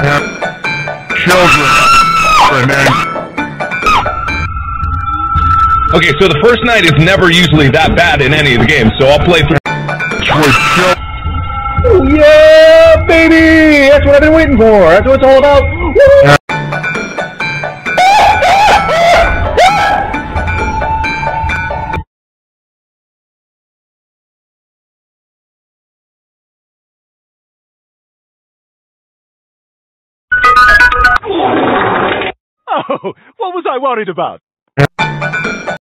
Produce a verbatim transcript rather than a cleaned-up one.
Children. Okay, so the first night is never usually that bad in any of the games, so I'll play through. Oh, yeah, baby! That's what I've been waiting for. That's what it's all about. Woo! Oh, what was I worried about?